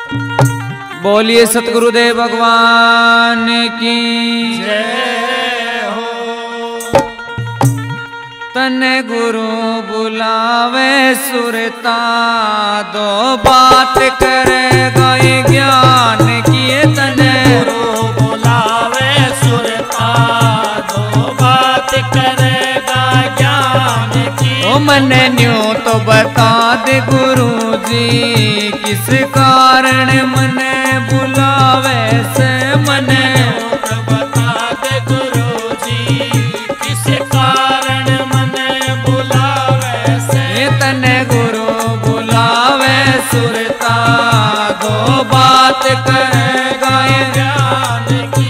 बोलिए सतगुरुदेव भगवान की जय हो। तने गुरु बुलावे सुरता, दो बात करेगा ज्ञान किए। तने गुरु बुलावे सुरता, दो बात करेगा ज्ञान की। ओ मने न्यू तो बता दे गुरु जी, किस कारण मने बुलावे से। मने तो बता दे गुरु जी, किस कारण मने बुलावे से। तने गुरु बुलावे सुरता, दो बात करेगा ज्ञान की।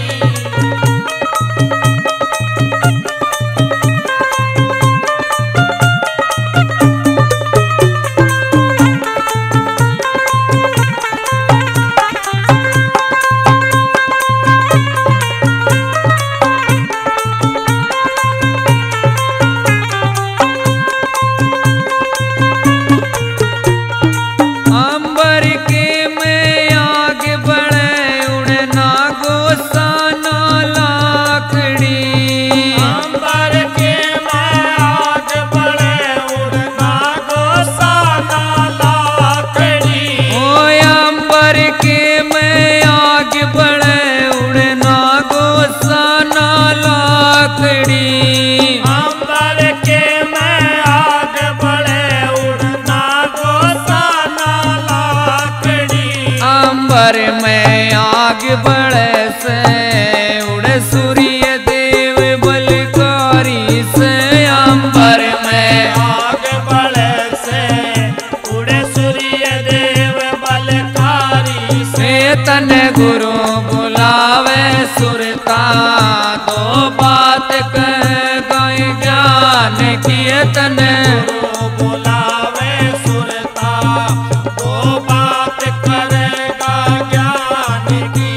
अंबर में आग बढ़े से उड़े सूर्य देव बलकारी से। अंबर में आग बढ़े से उड़े सूर्य देव बलकारी से। तने गुरु बुलावे सुरता, दो बात कह गए ज्ञान किए। तने गुरु बुलावे सुरता, दो बात करेगा ज्ञान की।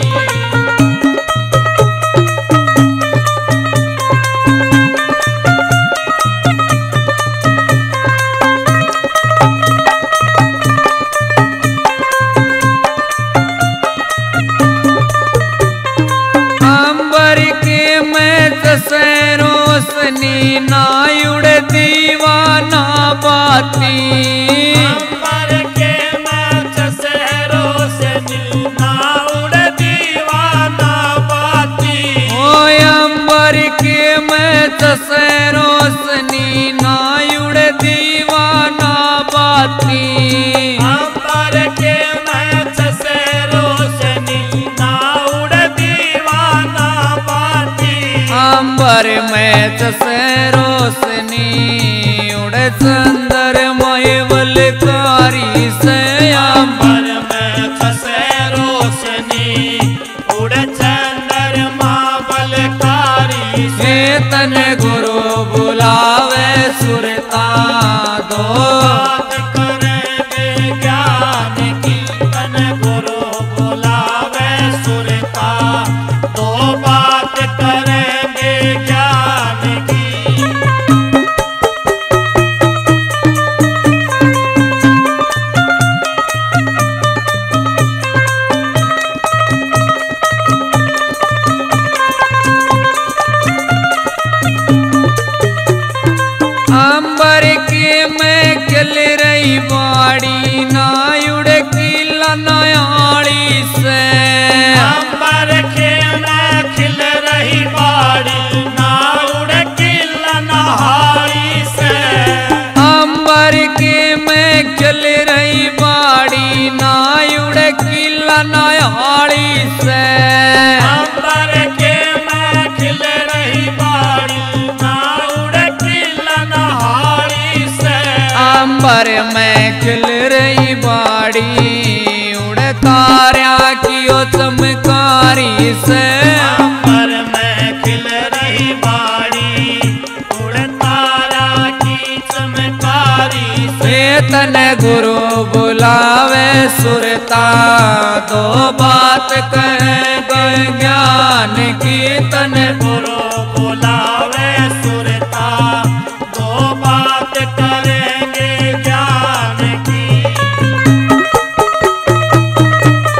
अंबर के मैं जैसे रोशनी, ना उड़े दीवाना बाती। अंबर के मैं जैसे रोशनी, ना उड़े दीवाना बाती। ओ अंबर के मैं जैसे रोशनी, ना उड़े दीवाना बाती। अंबर के मैं जैसे रोशनी, ना उड़े दीवाना बाती। अंबर में जैसे रोशनी, उड़े चंद्रमय बलकारी से। अंबर में जैसे रोशनी, उड़े चंद्रमा बलकारी से। तने गुरु बुलावे सुरता, दो बात करेंगे ज्ञान की। तने गुरु बुलावे सुरता, दो बात करेंगे ज्ञान की। अंबर के मैं खिल रही बाड़ी, ना उड़े किला नयाड़ी से। अंबर के मैं खिल रही बाड़ी, ना उड़े किला नहारी से। अंबर के मैं खिल रही बाड़ी, ना उड़े किला नयाड़ी से। अंबर के मैं खिल रही बाड़ी, ना उड़े किला नहारी से। अंबर में खिल रही बाड़ी, उड़े तारा की ओ चमकारी से। अंबर में खिल रही बाड़ी, उड़े तारा की चमकारी से। तने गुरु बुलावे सुरता, दो बात कह गए ज्ञान की। तने गुरु बुलावे सुरता, दो बात करेंगे ज्ञान की।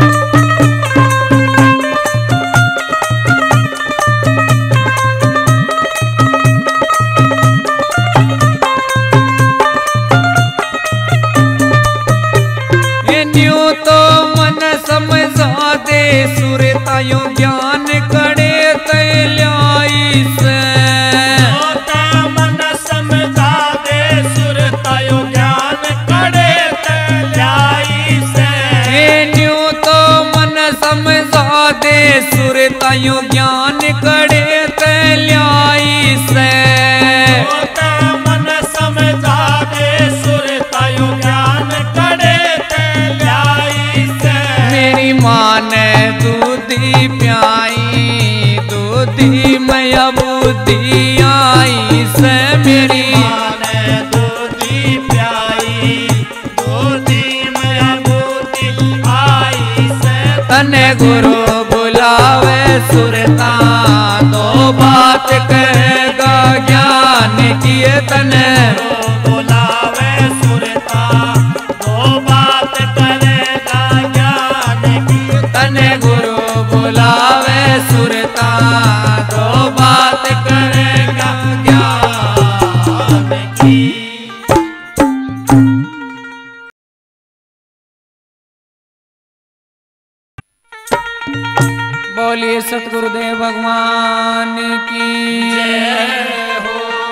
सतगुरुदेव भगवान की जय हो।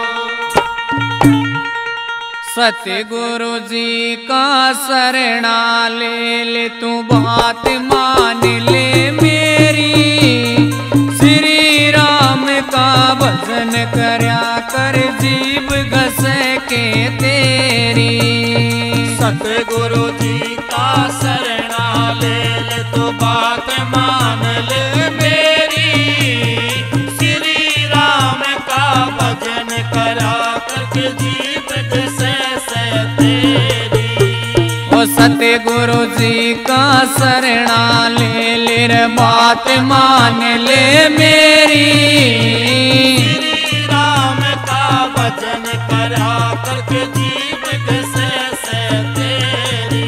सतगुरु जी का शरणा ले तू बात मान ले मेरी, श्री राम का भजन करया कर जीव घस के तेरी। सतगुरु जी का शरणा ले तो बात मान ले मेरी, श्री राम का भजन करा करके जीवित से तेरी। ओ सतगुरु जी का शरणा ले रे बात मान ले मेरी, श्री राम का भजन करा करके जीवित से तेरी।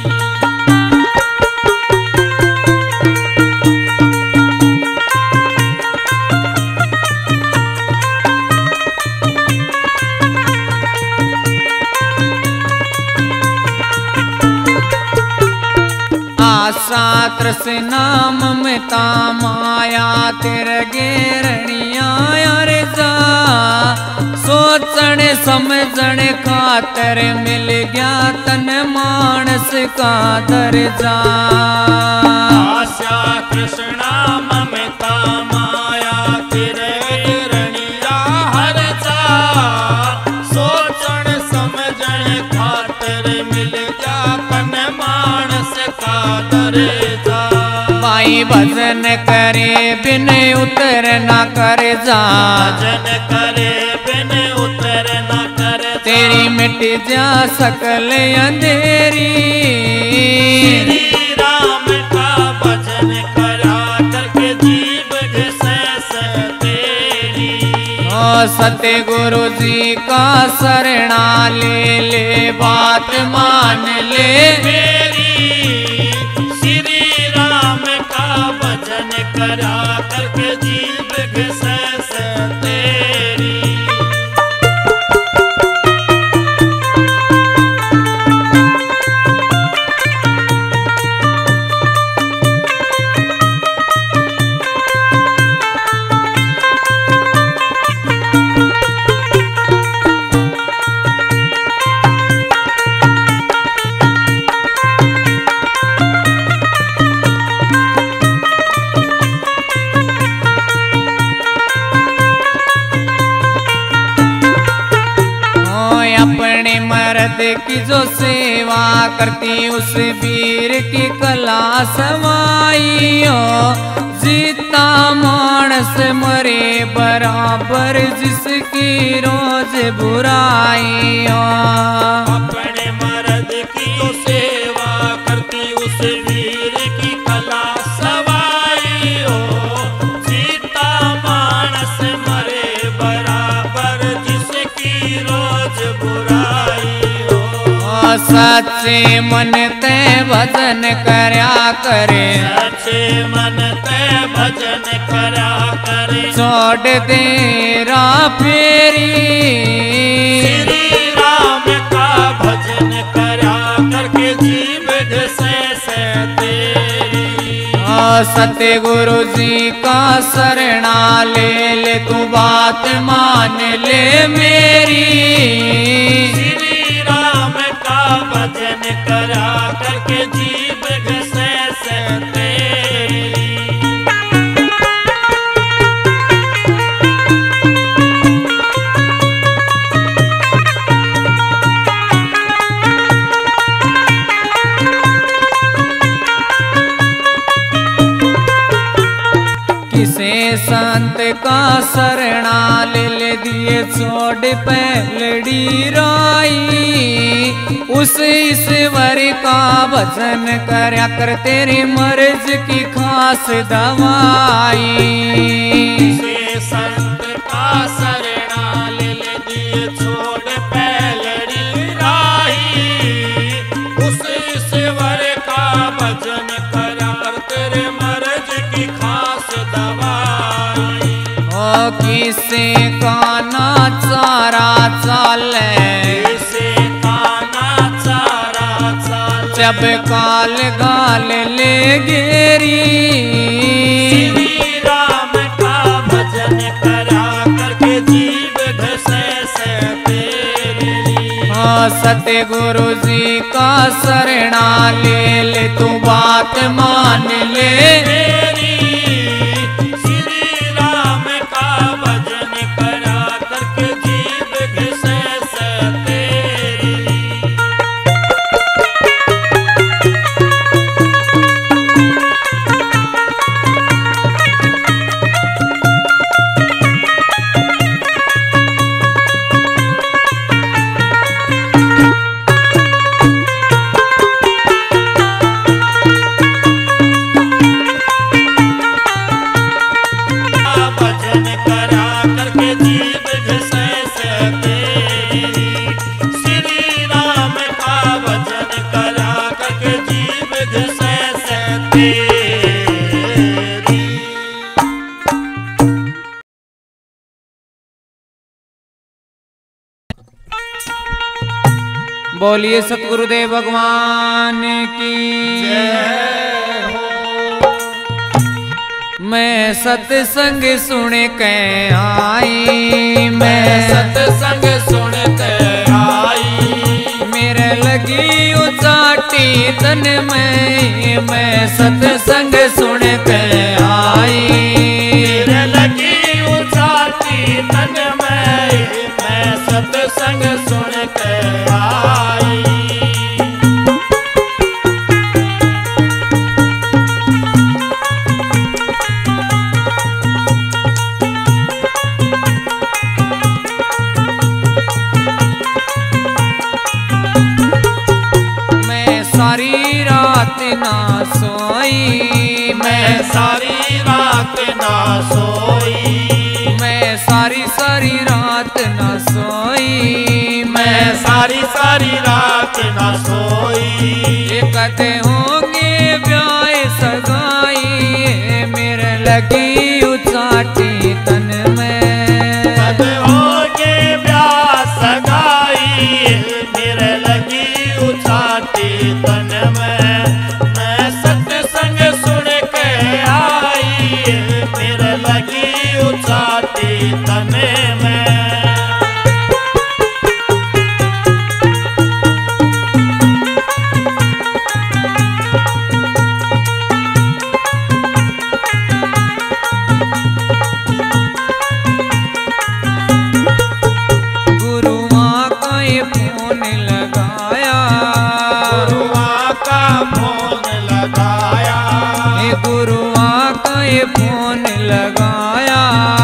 आशा तृष्णा ममता माया तेरे गेरणिया रे जा, सोचण समझण खातर मिल गया तन मानस का दर्जा। आशा कृष्णा ममता माया तेरे रणिया हर जा, सोचण समझण खातर मिल गया तन मानस का दर्जा। भाई भजन करे बिन उतर ना कर जा, भजन करे बिन उतर न कर जा। तेरी मिट जा सकल अंधेरी, श्री राम का भजन करा करके जीव से तेरी। ओ सतगुरु जी का शरणा ले बात मान ले मेरी, श्री राम का भजन करा करके जीव से तेरी। अपने मर्द की जो सेवा करती उस वीर की कला समाई हो, जीता मानस मरे बराबर जिसकी रोज बुराई हो। अपने मर्द की जो सेवा करती उस वीर की कला सवाई हो, जीता मानस मरे बराबर जिसकी रोज बुराई हो। सच्चे मन ते भजन करया करे, सच्चे मन ते भजन करा करे। छोड़ दे रा फेरी, श्री राम का भजन करा करके जीव से तेरी। सतगुरु जी का शरणा ले तू बात मान ले मेरी, श्री राम का भजन करा करके जीव से तेरी। किसे संत का शरणा ले दिए छोड़ पहलड़ी राई, उस ईश्वर का भजन करया कर तेरी मर्ज की खास दवाई। किसे संत का शरणा ले दिए छोड़ पहलड़ी राही, उस ईश्वर का भजन करा कर तेरे मर्ज की खास दवाई। ओ किसे काना चारा चाले, किसे काना चारा चाल, जब काल गाल ले गेरी, श्री राम से तेरी। हाँ सतगुरु जी का शरणा ले तू बात मान ले तेरी। श्री राम का भजन करा करके जीव घिसे से तेरी। भजन करा करके जीव घिसे से तेरी। श्री राम का भजन करा करके जीव घिसे से तेरी। बोलिए सतगुरुदेव भगवान की। मैं सत्संग सुन के आई, मैं सत्संग सुन के आई। मेरे लगी उचाटी तन में, मैं सत्संग सुन के आई। मेरे लगी उचाटी तन में, मैं सत्संग सुन के आई। सारी रात ना सोई, मैं सारी रात ना सोई। मैं सारी रात ना सोई, मैं सारी रात ना सोई। ये कहते होंगे ब्याह सगाई, मेरे लगी उचाटी तन में। कहते होंगे ब्याह सगाई, मेरे लगी उचाटी तन में। मैं सत्संग सुन के आई, मेरे लगी उचाटी तन में। फोन लगाया,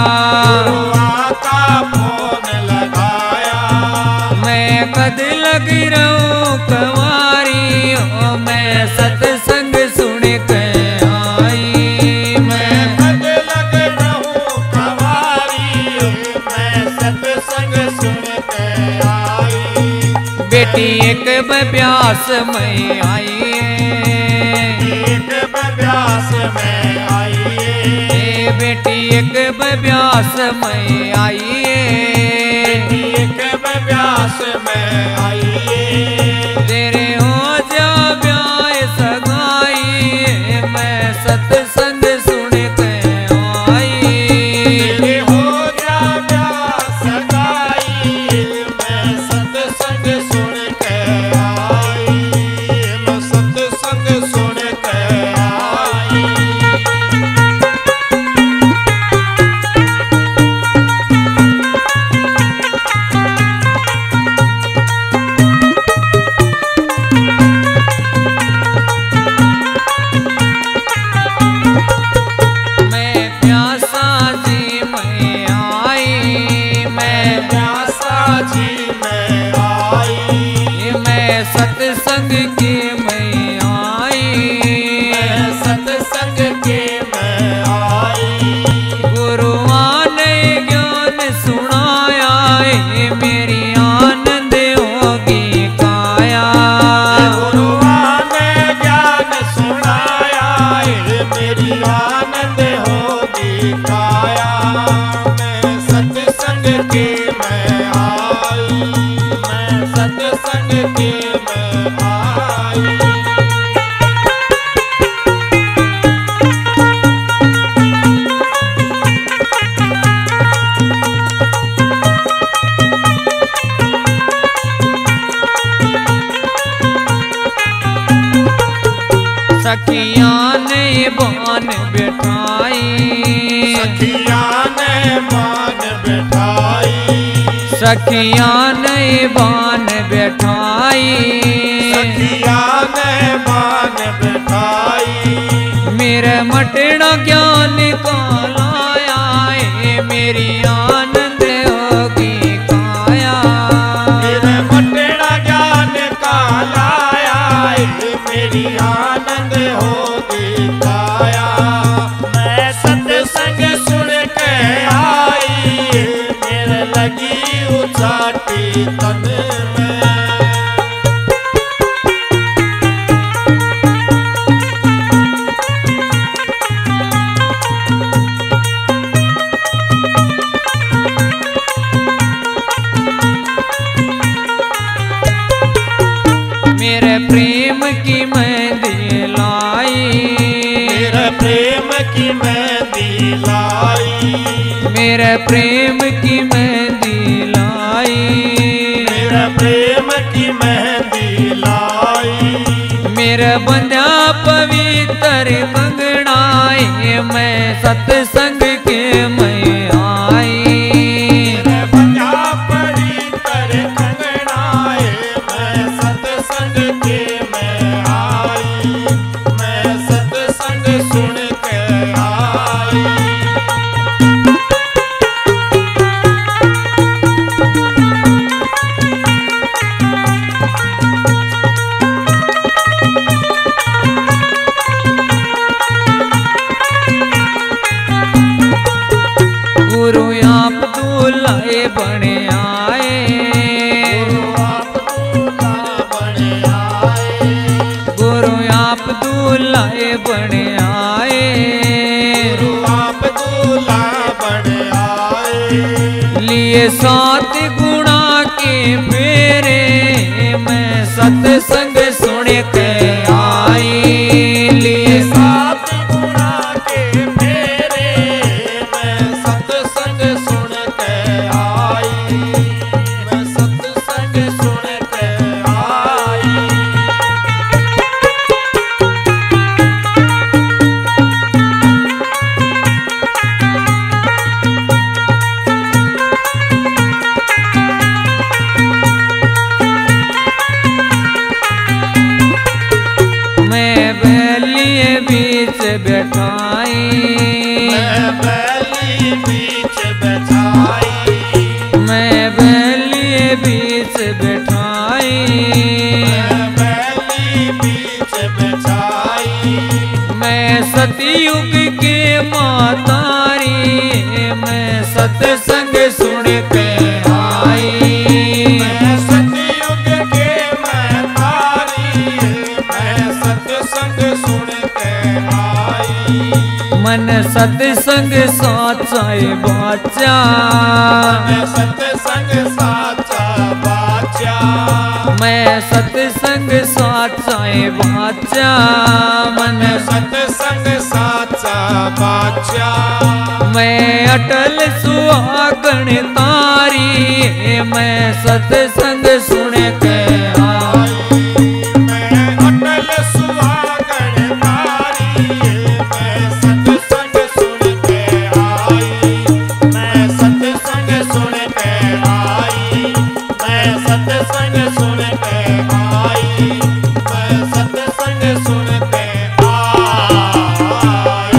का फोन लगाया। मैं कद लग रहूं कंवारी, ओ मैं सत्संग सुन के आई। मैं कद लग रहूं कंवारी, मैं सत्संग सुन के आई। बेटी एक ब्यास में आई, एक ब्यास में आई। बेटी एक ब्यास में आई, एक ब्यास में आई। तेरे हो जा ब्याह सगाई, मैं सत्संग सुन के आई। तेरे हो जा ब्याह सगाई, मैं सत्संग सुन के आई। मैं सत्संग सुन के आई। सत्संग के मैं आई, सत्संग के मैं आई। गुरुआ ने ज्ञान सुनाया, मेरी आनंद होगी काया। गुरुआ ने ज्ञान सुनाया, मेरी आनंद होगी काया। मैं सत्संग के मैं आई, मैं सत्संग के मैं आई। सखिया ने बान बैठाई, सखिया ने बान बैठाई, सखिया ने बान बैठाई, सखिया ने बान बैठाई। मेरे मटना ज्ञान का लाया है, मेरी आनंद होगी काया। मेरे मटना ज्ञान का लाया है, मेरी आनंद होगी काया। मैं सत्संग सुन के आई, मेरे लगी उचाटी तन में। मेरे प्रेम की मेहंदी लाई, मेरे प्रेम की मेहंदी लाई, मेरे प्रेम की मेहंदी लाई, मेरे प्रेम की मेहंदी लाई। मेरे बंधा पवित्र कंगनाए, मैं सत्संग के मैं आई। मेरे बंधा पवित्र कंगनाए, मैं सत्संग के मैं आई, मैं सत्संग सुन के आई। गुरु आप दूल्हे बने आए, गुरु आप दूल्हा बने आए, गुरु आप दूल्हे बने आए, गुरु आप दूल्हा बने आए। लिए 7 गुणा के फेरे, मैं सत्संग सुन के आई। लिए 7 गुणा के फेरे, मैं सत्संग सुन के आई, मैं सत्संग सुन के आई। मैं बैलिए बीच बैठाई, मैं बैली बीच बैठाई, मैं बैलिए बीच बैठाई, मैं बैली बीच बैठाई। मैं सतयुग के मातारी, मैं सत्संग सुन के आई। मैं सतयुग के मैं तारी, मैं सत्संग सुन के आई। मन सत्संग साचाई बाचा, मैं सत्संग साचा बाचा, मैं सत्संग साचाई बाचा, मन मैं सत्संग साचा बाचा। मैं अटल सुहागण तारी, मैं सत्संग सुन के आई। मैं अटल सुहागण तारी, मैं सत्संग सुन के आई, मैं सत्संग सुन के आई, मैं सत्संग सुन के आई, मैं सत्संग सुन के आई।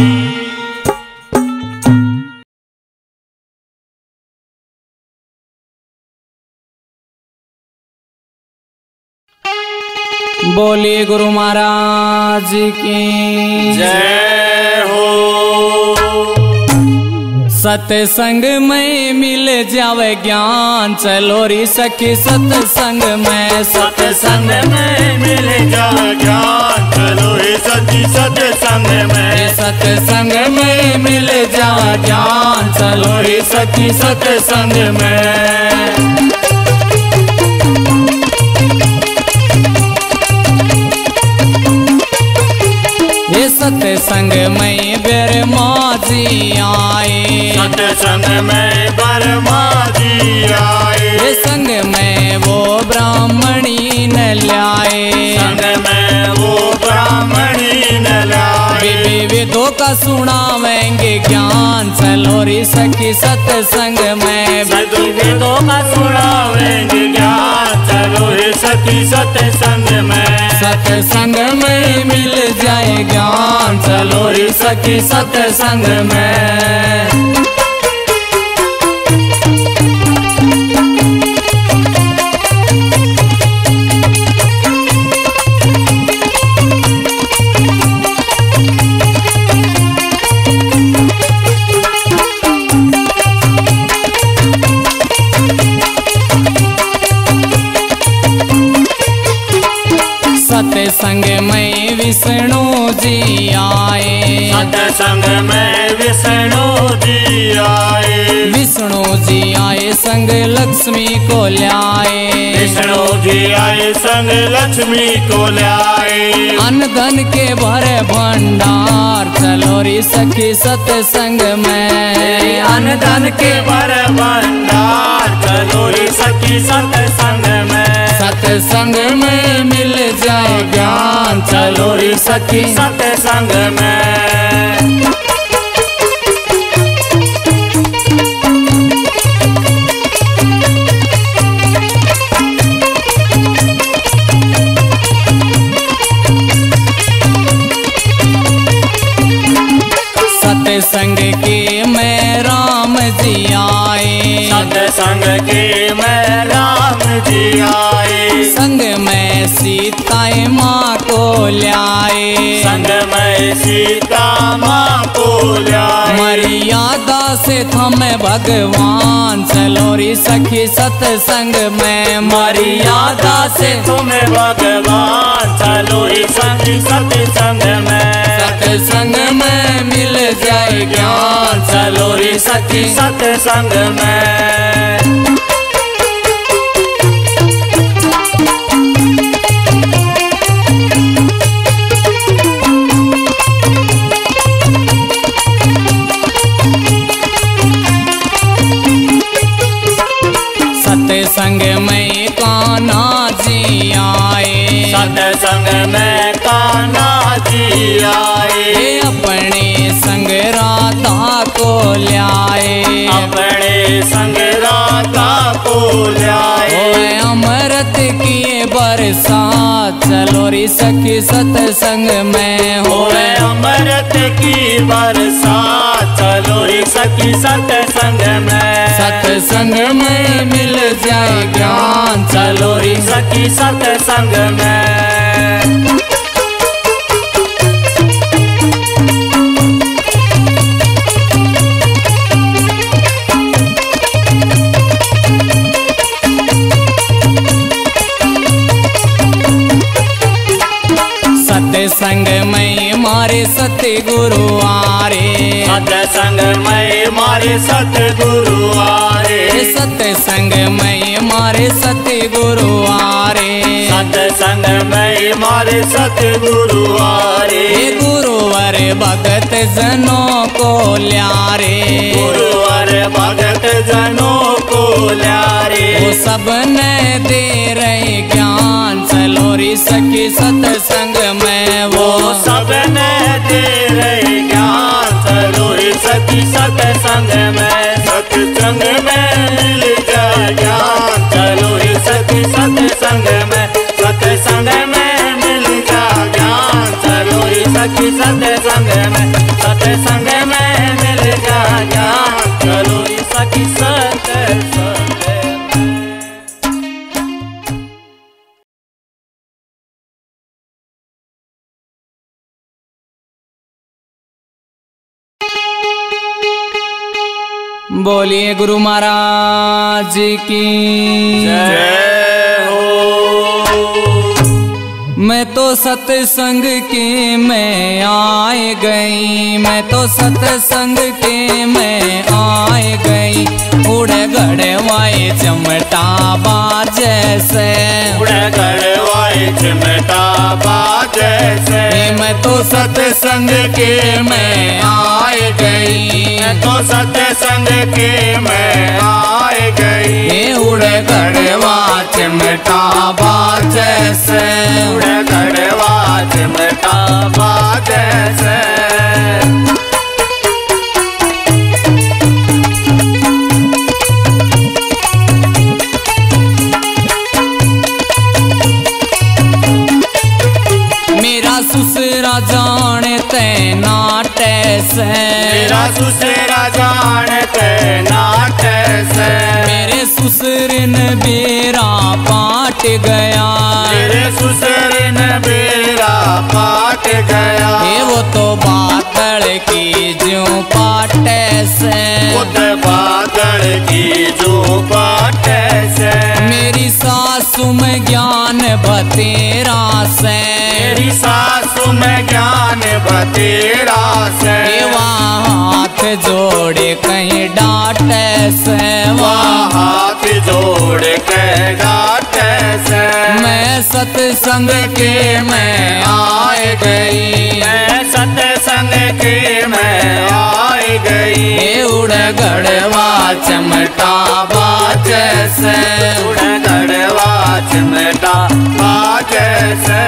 बोलिए गुरु महाराज की जय हो। सत्संग में मिल जावे ज्ञान, चलो री सखी सत्संग में, सत्संग में मिल जा ज्ञान, चलो हे सखी सत्संग में, सत्संग में मिल जा ज्ञान, चलो री सखी सत्संग में। ये सत्संग में ब्रह्मा जी आए, सत्संग में ब्रह्मा जी आए, ये संग में वो ब्राह्मणी न लाए, संग में वो ब्राह्मणी चलो री सखी सत्संग में। सभी वेदों का सुनावेंगे ज्ञान, चलो रे सखी सत्संग में। सत्संग में मिल जाए ज्ञान, चलो री सखी सत्संग में। सत्संग में विष्णु जी आए, सत्संग में विष्णु जी आए। विष्णु जी आए संग लक्ष्मी को ल्याए, विष्णु जी आए संग लक्ष्मी को ल्याए। अन्न धन के भरे भंडार, चलो री सखी सत्संग में। अन्न धन के भरे भंडार, चलो री सखी सत्संग में। सत्संग में मिल जाए ज्ञान, चलो री सखी सत्संग में। सत्संग के में राम जी आए, सत्संग के में राम जी आए। संग में सीताए माँ को ल्याए, संग में सीता माँ को ल्याए। मर्यादा से थमे भगवान, चलो री सखी सत्संग में। मर्यादा से तुम्हें भगवान, चलो री सखी सत्संग में। सत्संग में मिल जाए ज्ञान, चलो री सखी सत्संग में। सत्संग में कान्हा जी आए, सत्संग में कान्हा जी आए। अपने संग राधा को ल्याए, अपने संग राधा को ल्याए। अमृत किए बरसात, चलो री सखी सत्संग में। होए अमृत की बरसात, चलो री सखी सत्संग में। सत्संग में मिल जाए ज्ञान, चलो री सखी सत्संग में। सत्संग में मारे सतगुरु आरे, सत्संग में मारे सतगुरु आरे। सत्संग में मारे सतगुरु आरे, सत्संग में मारे सतगुरु आरे। गुरुवर भगत जनों को ल्यारे, गुरुवर भगत जनों को ल्यारे। वो सब ने दे रहे ज्ञान, चलो री सखी सत्संग में। वो सब ने दे रहे ज्ञान, चलो री सखी सत्संग में। सत्संग में मिल जाए ज्ञान, चलो री सखी सत्संग में। सत्संग में मिल जाए ज्ञान, चलो री सखी सत्संग में। सत्संग में मिल जाए ज्ञान, चलो री सखी सत्संग में। बोलिए गुरु महाराज की जय हो। मैं तो सत्संग के में आए गई, मैं तो सत्संग के में आए गई। उड़े गड़वाए चमटा बाजे से, उड़े गड़वाए चमटा बाजे से। मैं तो सत्संग के में आए गई, मैं तो सत्संग के में आए गई। उड़े गड़वा चिमटा बाजे से, उड़े गड़वा चिमटा बाजे से। जानते नाटे से, मेरा सुसेरा जानते नाटे से, मेरे ससुर ने बेरा पाट गया, मेरे ससुर ने बेरा पाट गया। वो तो बादल की जो पाटे से, वो तो बादल की जो पाटे से, मेरी सासू में ज्ञान बतेरा से, मेरी सासू में ज्ञान बतेरा से, हाथ जोड़े कहीं डांटे से, वहाँ हाथ जोड़ के डांटे से, मैं सत्संग के मैं आए गई, मैं सत्संग के मैं आई गई। उड़ गढ़वा चमटा बाज से, उड़ गढ़वा चमटा बाज से,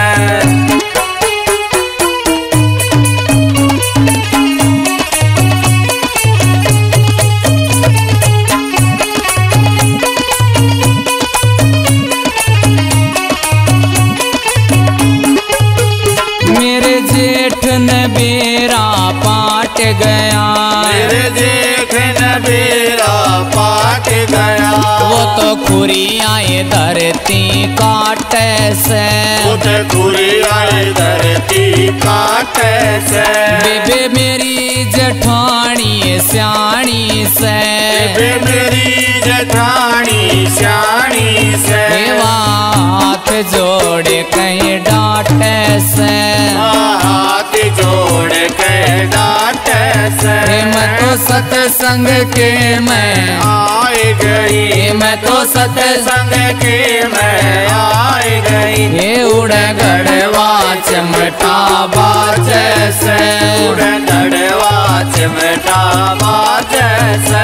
मेरे जेठ ने बेरा पाट गया, मेरे जेठ ने बेरा पाट गया। वो तो खुरियाए धरती काटे से, वो तो खुरियाए धरती काटे से, बेबे मेरी जठानी स्याणी से, बेबे मेरी जेठानी स्याणी से, हाथ जोड़े कहीं डांटे से, हाथ जोड़ के डांटे से, मैं तो सत्संग के मैं आई गई, मैं तो सत्संग के मैं आई गई। ये उड़ गढ़वा चमटा बाज से, उड़ गढ़वा चमटा बाज से,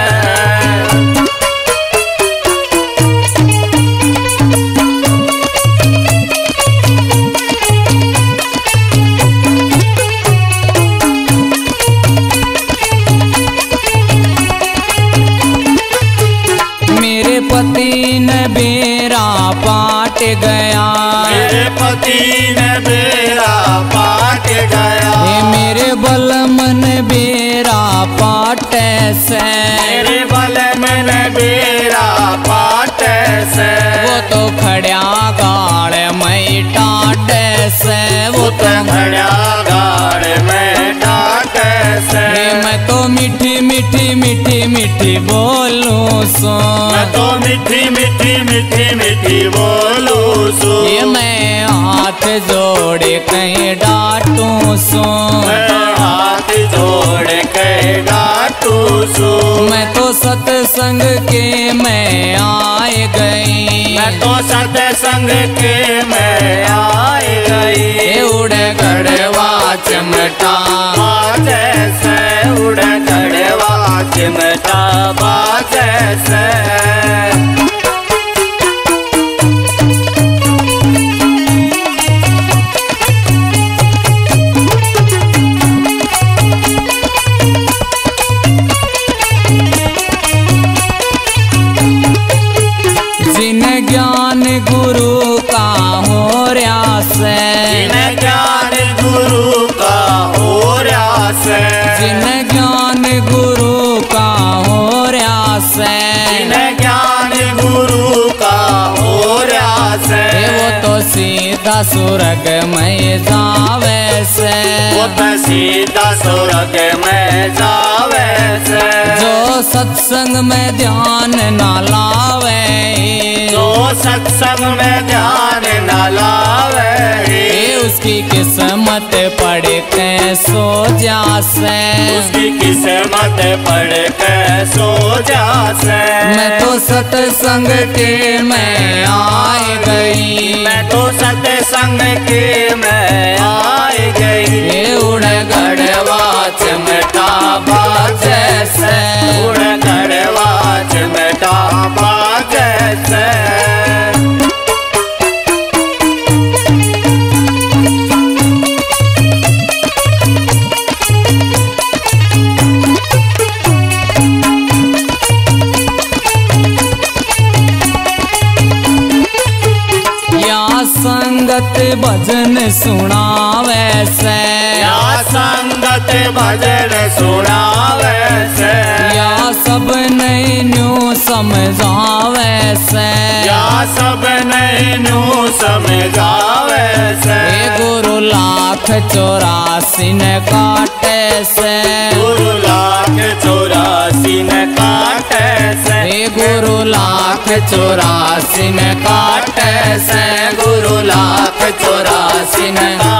मेरे पति ने बेरा पाट गया, मेरे पति ने बेरा पाट गया, मेरे बलमन बेरा पाटे से, मेरे बलमन बेरा पाटे से, वो तो खड़ा गाड़ में टाटे से, वो तो खड़ा गाड़ में टाटे से, मैं तो मीठी मीठी मीठी मीठी बोलूं सो, मैं तो मीठी मीठी मीठी मीठी बोलूं सो, ये मैं हाथ जोड़े कहीं डांटूं सो, मैं हाथ जोड़ के डांटूं सो, मैं तो सत्संग के मैं आए गई, मैं तो सत्संग के मैं आई गई। उड़ गढ़वा चमटा बाज से, उड़ गढ़वा चमटा बाज से, जिन ज्ञान गुरु का हो रहा से, जिन ज्ञान गुरु का हो रहा से, जिन ज्ञान गुरु का हो रहा से, जिन ज्ञान गुरु का हो रहा से, वो तो सीधा स्वर्ग में जावे से, वो तो सीधा स्वर्ग में जावे से, जो सत्संग में ध्यान न लावे, जो सत्संग में ध्यान न लावे, उसकी किस्मत पढ़ के सो जा से, उसकी किस्मत पढ़ के सो जा से, मैं तो सत्संग के मैं आए गई, मैं तो सत्संग के मैं आई गई। ये उड़ गढ़वा चमटा बाज से, उड़ गढ़वा चमटा बाज से, या संग संगत भजन सुनावे से, या संगत भजन सुनावे से, या सब नैन्यू समझावे से, या सब नैन्यू समझावे से। गुरु लाख 84 ने काटे से, गुरु लाख 84 ने काटे से, गुरु लाख 84 ने काटे से, गुरु लाख 84 ने